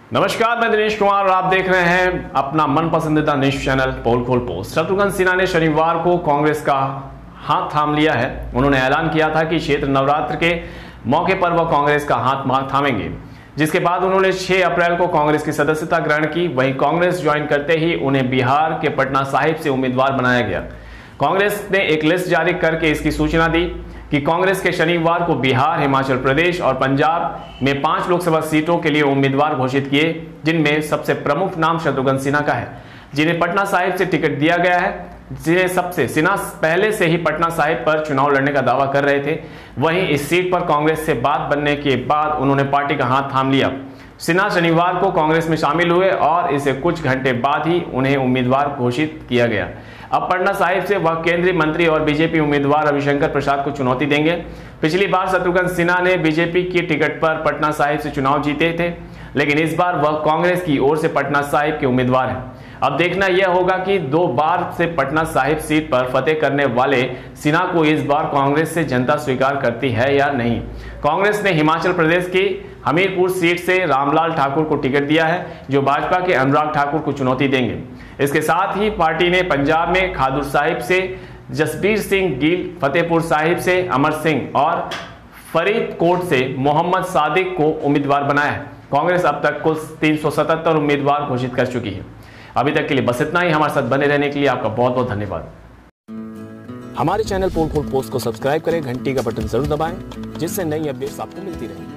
नमस्कार, मैं दिनेश कुमार और आप देख रहे हैं अपना मन पसंदीदा न्यूज चैनल पोल खोल पोस्ट। शत्रुघ्न सिन्हा ने शनिवार को कांग्रेस का हाथ थाम लिया है। उन्होंने ऐलान किया था कि क्षेत्र नवरात्र के मौके पर वह कांग्रेस का हाथ थामेंगे, जिसके बाद उन्होंने 6 अप्रैल को कांग्रेस की सदस्यता ग्रहण की। वहीं कांग्रेस ज्वाइन करते ही उन्हें बिहार के पटना साहिब से उम्मीदवार बनाया गया। कांग्रेस ने एक लिस्ट जारी करके इसकी सूचना दी कि कांग्रेस के शनिवार को बिहार, हिमाचल प्रदेश और पंजाब में 5 लोकसभा सीटों के लिए उम्मीदवार घोषित किए, जिनमें सबसे प्रमुख नाम शत्रुघ्न सिन्हा का है, जिन्हें पटना साहिब से टिकट दिया गया है। सिन्हा पहले से ही पटना साहिब पर चुनाव लड़ने का दावा कर रहे थे। वहीं इस सीट पर कांग्रेस से बात बनने के बाद उन्होंने पार्टी का हाथ थाम लिया। सिन्हा शनिवार को कांग्रेस में शामिल हुए और इसे कुछ घंटे बाद ही उन्हें उम्मीदवार घोषित किया गया। अब पटना साहिब से वह केंद्रीय मंत्री और बीजेपी उम्मीदवार रविशंकर प्रसाद को चुनौती देंगे। पिछली बार शत्रुघ्न सिन्हा ने बीजेपी की टिकट पर पटना साहिब से चुनाव जीते थे, लेकिन इस बार वह कांग्रेस की ओर से पटना साहिब के उम्मीदवार हैं। अब देखना यह होगा कि 2 बार से पटना साहिब सीट पर फतेह करने वाले सिन्हा को इस बार कांग्रेस से जनता स्वीकार करती है या नहीं। कांग्रेस ने हिमाचल प्रदेश की हमीरपुर सीट से रामलाल ठाकुर को टिकट दिया है, जो भाजपा के अनुराग ठाकुर को चुनौती देंगे। इसके साथ ही पार्टी ने पंजाब में खादुर साहिब से जसबीर सिंह गिल, फतेहपुर साहिब से अमर सिंह और फरीदकोट से मोहम्मद सादिक को उम्मीदवार बनाया है। कांग्रेस अब तक कुल 377 उम्मीदवार घोषित कर चुकी है। अभी तक के लिए बस इतना ही। हमारे साथ बने रहने के लिए आपका बहुत बहुत धन्यवाद। हमारे चैनल पोल खोल पोस्ट को सब्सक्राइब करें, घंटी का बटन जरूर दबाएं, जिससे नई अपडेट्स आपको मिलती रहेंगी।